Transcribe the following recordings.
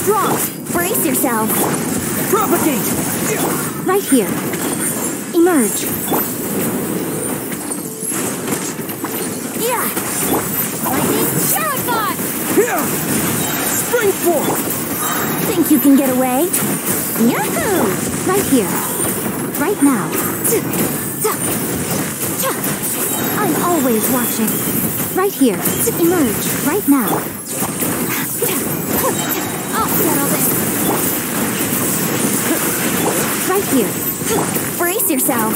strong. Brace yourself. Propagate! Right here. Emerge. Yeah. Lightning Terrify! Spring forth! Think you can get away? Yahoo! Right here. Right now. I'm always watching. Right here. Emerge. Right now. I'll settle this. Right here. Brace yourself.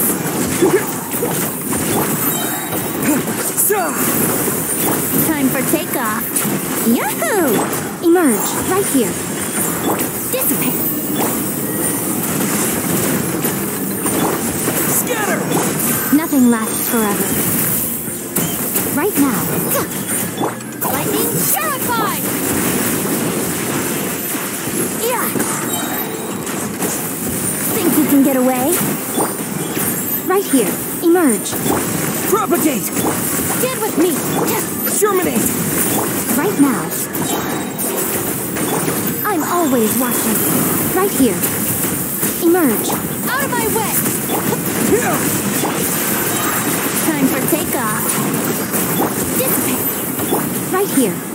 Time for takeoff. Yahoo! Emerge. Right here. Dissipate. Scatter! Nothing lasts forever. Right now. Lightning Terrify! Yeah! Think you can get away? Right here. Emerge. Propagate! Get with me! Germinate! Right now. I'm always watching. Right here. Emerge. Out of my way! Time for takeoff. Dissipate. Right here.